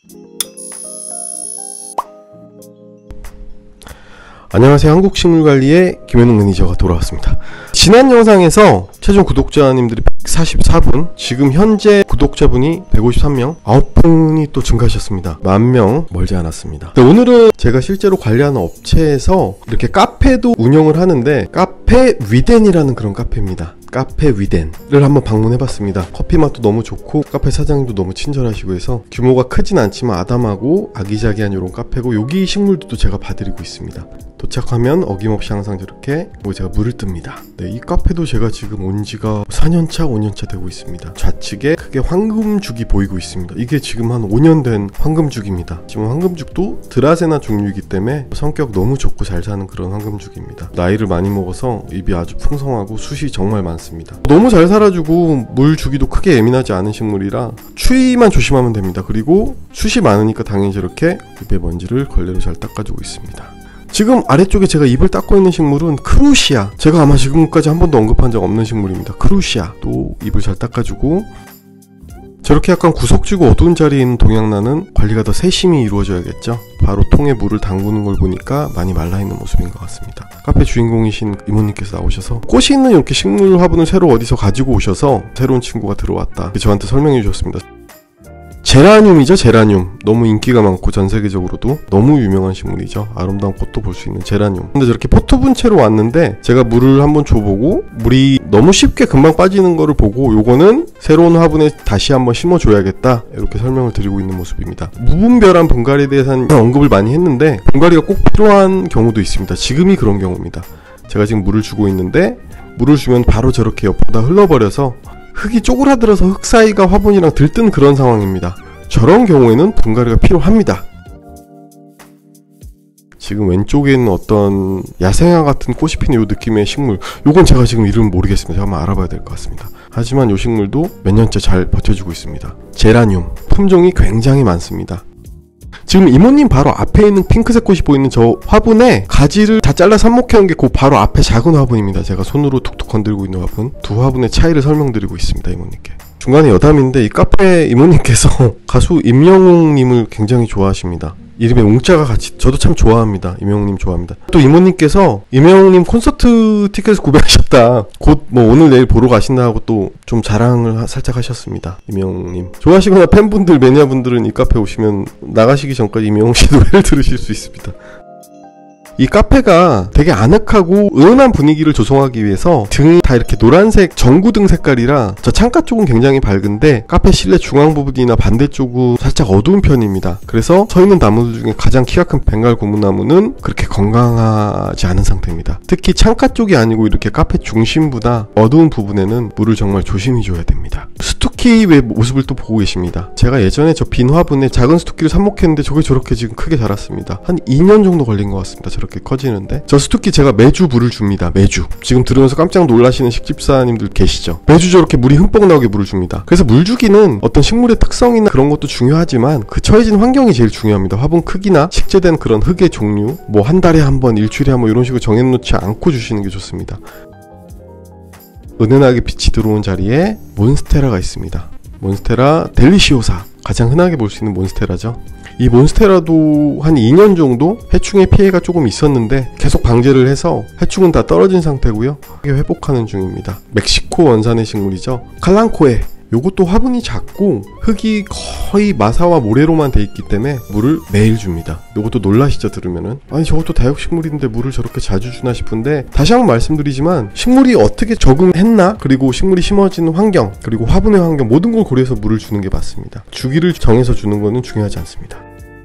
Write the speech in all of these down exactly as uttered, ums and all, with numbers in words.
안녕하세요. 한국식물관리의 김현웅 매니저가 돌아왔습니다. 지난 영상에서 최종 구독자님들이 백사십사 분, 지금 현재 구독자분이 백오십삼 명, 아홉 분이 또 증가하셨습니다. 만 명 멀지 않았습니다. 오늘은 제가 실제로 관리하는 업체에서 이렇게 카페도 운영을 하는데, 카페 위덴이라는 그런 카페입니다. 카페 위덴을 한번 방문해봤습니다. 커피 맛도 너무 좋고 카페 사장님도 너무 친절하시고 해서 규모가 크진 않지만 아담하고 아기자기한 이런 카페고, 여기 식물들도 제가 봐드리고 있습니다. 도착하면 어김없이 항상 저렇게 뭐 제가 물을 뜹니다. 네, 이 카페도 제가 지금 온 지가 사 년 차, 오 년 차 되고 있습니다. 좌측에 크게 황금죽이 보이고 있습니다. 이게 지금 한 오 년 된 황금죽입니다. 지금 황금죽도 드라세나 종류이기 때문에 성격 너무 좋고 잘 사는 그런 황금죽입니다. 나이를 많이 먹어서 잎이 아주 풍성하고 숱이 정말 많습니다. 너무 잘 살아주고 물 주기도 크게 예민하지 않은 식물이라 추위만 조심하면 됩니다. 그리고 숱이 많으니까 당연히 저렇게 잎에 먼지를 걸레로 잘 닦아주고 있습니다. 지금 아래쪽에 제가 잎을 닦고 있는 식물은 크루시아, 제가 아마 지금까지 한 번도 언급한 적 없는 식물입니다. 크루시아 또 잎을 잘 닦아주고, 저렇게 약간 구석지고 어두운 자리에 있는 동양나는 관리가 더 세심히 이루어져야겠죠. 바로 통에 물을 담그는 걸 보니까 많이 말라있는 모습인 것 같습니다. 카페 주인공이신 이모님께서 나오셔서 꽃이 있는 이렇게 식물 화분을 새로 어디서 가지고 오셔서 새로운 친구가 들어왔다, 저한테 설명해 주셨습니다. 제라늄이죠. 제라늄 너무 인기가 많고 전 세계적으로도 너무 유명한 식물이죠. 아름다운 꽃도 볼 수 있는 제라늄. 근데 저렇게 포트분 채로 왔는데 제가 물을 한번 줘보고 물이 너무 쉽게 금방 빠지는 거를 보고, 요거는 새로운 화분에 다시 한번 심어줘야겠다, 이렇게 설명을 드리고 있는 모습입니다. 무분별한 분갈이에 대해서는 언급을 많이 했는데 분갈이가 꼭 필요한 경우도 있습니다. 지금이 그런 경우입니다. 제가 지금 물을 주고 있는데 물을 주면 바로 저렇게 옆보다 흘러버려서 흙이 쪼그라들어서 흙 사이가 화분이랑 들뜬 그런 상황입니다. 저런 경우에는 분갈이가 필요합니다. 지금 왼쪽에 있는 어떤 야생화 같은 꽃이 피는 요 느낌의 식물, 요건 제가 지금 이름을 모르겠습니다. 제가 한번 알아봐야 될 것 같습니다. 하지만 요 식물도 몇 년째 잘 버텨주고 있습니다. 제라늄 품종이 굉장히 많습니다. 지금 이모님 바로 앞에 있는 핑크색 꽃이 보이는 저 화분에 가지를 다 잘라 삽목해놓은 게 그 바로 앞에 작은 화분입니다. 제가 손으로 툭툭 건들고 있는 화분, 두 화분의 차이를 설명드리고 있습니다. 이모님께. 중간에 여담인데, 이 카페 이모님께서 가수 임영웅님을 굉장히 좋아하십니다. 이름에 웅자가 같이, 저도 참 좋아합니다. 임영웅님 좋아합니다. 또 이모님께서 임영웅님 콘서트 티켓을 구매하셨다, 곧 뭐 오늘 내일 보러 가신다 하고 또 좀 자랑을 살짝 하셨습니다. 임영웅님 좋아하시거나 팬분들, 매니아분들은 이 카페 오시면 나가시기 전까지 임영웅씨 노래를 들으실 수 있습니다. 이 카페가 되게 아늑하고 은은한 분위기를 조성하기 위해서 등이 다 이렇게 노란색 전구등 색깔이라 저 창가 쪽은 굉장히 밝은데 카페 실내 중앙 부분이나 반대쪽은 살짝 어두운 편입니다. 그래서 서 있는 나무들 중에 가장 키가 큰 벵갈 고무나무는 그렇게 건강하지 않은 상태입니다. 특히 창가 쪽이 아니고 이렇게 카페 중심보다 어두운 부분에는 물을 정말 조심히 줘야 됩니다. 스투키의 모습을 또 보고 계십니다. 제가 예전에 저 빈 화분에 작은 스투키를 삽목했는데 저게 저렇게 지금 크게 자랐습니다. 한 이 년 정도 걸린 것 같습니다. 저렇게 이렇게 커지는데, 저 스투키 제가 매주 물을 줍니다. 매주. 지금 들으면서 깜짝 놀라시는 식집사님들 계시죠? 매주 저렇게 물이 흠뻑 나오게 물을 줍니다. 그래서 물 주기는 어떤 식물의 특성이나 그런 것도 중요하지만 그 처해진 환경이 제일 중요합니다. 화분 크기나 식재된 그런 흙의 종류, 뭐 한 달에 한 번, 일주일에 한 번 이런 식으로 정해놓지 않고 주시는 게 좋습니다. 은은하게 빛이 들어온 자리에 몬스테라가 있습니다. 몬스테라 델리시오사, 가장 흔하게 볼 수 있는 몬스테라죠. 이 몬스테라도 한 이 년 정도 해충의 피해가 조금 있었는데 계속 방제를 해서 해충은 다 떨어진 상태고요. 회복하는 중입니다. 멕시코 원산의 식물이죠. 칼랑코에, 요것도 화분이 작고 흙이 거의 마사와 모래로만 돼 있기 때문에 물을 매일 줍니다. 요것도 놀라시죠? 들으면은 아니 저것도 다육식물인데 물을 저렇게 자주 주나 싶은데, 다시 한번 말씀드리지만 식물이 어떻게 적응했나, 그리고 식물이 심어지는 환경, 그리고 화분의 환경, 모든 걸 고려해서 물을 주는 게 맞습니다. 주기를 정해서 주는 거는 중요하지 않습니다.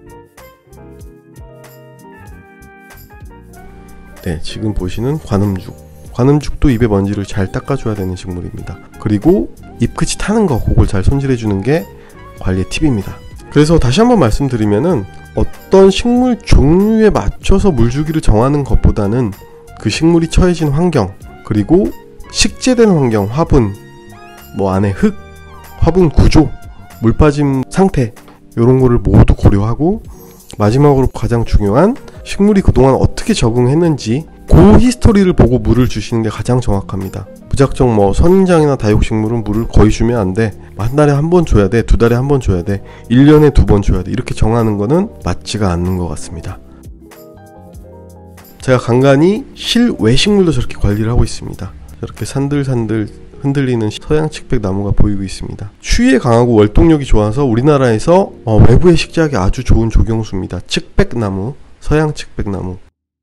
네, 지금 보시는 관음죽, 관음죽도 잎의 먼지를 잘 닦아줘야 되는 식물입니다. 그리고 잎끝이 타는 거, 그걸 잘 손질해주는 게 관리의 팁입니다. 그래서 다시 한번 말씀드리면은, 어떤 식물 종류에 맞춰서 물주기를 정하는 것보다는 그 식물이 처해진 환경, 그리고 식재된 환경, 화분, 뭐 안에 흙, 화분 구조, 물 빠짐 상태, 이런 거를 모두 고려하고, 마지막으로 가장 중요한 식물이 그동안 어떻게 적응했는지 그 히스토리를 보고 물을 주시는 게 가장 정확합니다. 무작정 뭐 선인장이나 다육식물은 물을 거의 주면 안 돼. 한 달에 한 번 줘야 돼. 두 달에 한 번 줘야 돼. 일 년에 두 번 줘야 돼. 이렇게 정하는 거는 맞지가 않는 것 같습니다. 제가 간간히 실외 식물도 저렇게 관리를 하고 있습니다. 저렇게 산들산들 흔들리는 서양 칡백 나무가 보이고 있습니다. 추위에 강하고 월동력이 좋아서 우리나라에서 어, 외부의 식재하기 아주 좋은 조경수입니다. 칡백 나무, 서양 칡백 나무.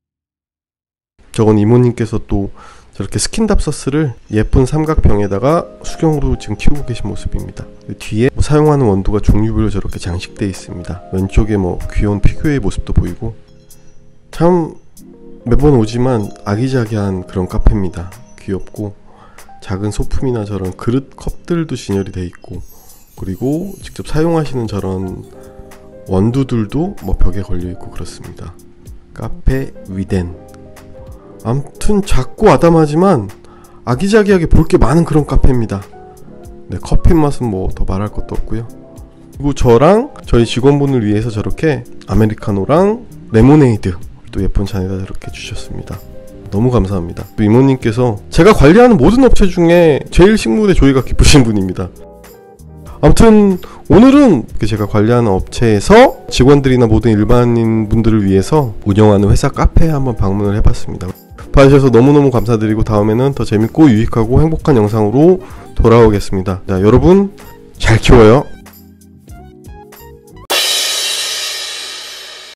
저건 이모님께서 또 저렇게 스킨답서스를 예쁜 삼각병에다가 수경으로 지금 키우고 계신 모습입니다. 뒤에 뭐 사용하는 원두가 종류별로 저렇게 장식되어 있습니다. 왼쪽에 뭐 귀여운 피규어의 모습도 보이고, 참 매번 오지만 아기자기한 그런 카페입니다. 귀엽고 작은 소품이나 저런 그릇 컵들도 진열이 되어 있고, 그리고 직접 사용하시는 저런 원두들도 뭐 벽에 걸려 있고 그렇습니다. 카페 위덴. 아무튼 작고 아담하지만 아기자기하게 볼 게 많은 그런 카페입니다. 네, 커피 맛은 뭐 더 말할 것도 없고요. 그리고 저랑 저희 직원분을 위해서 저렇게 아메리카노랑 레모네이드 또 예쁜 잔에다 저렇게 주셨습니다. 너무 감사합니다. 또 이모님께서 제가 관리하는 모든 업체 중에 제일 식물에 조예가 깊으신 분입니다. 아무튼 오늘은 제가 관리하는 업체에서 직원들이나 모든 일반인 분들을 위해서 운영하는 회사 카페에 한번 방문을 해봤습니다. 봐주셔서 너무너무 감사드리고 다음에는 더 재밌고 유익하고 행복한 영상으로 돌아오겠습니다. 자, 여러분 잘 키워요.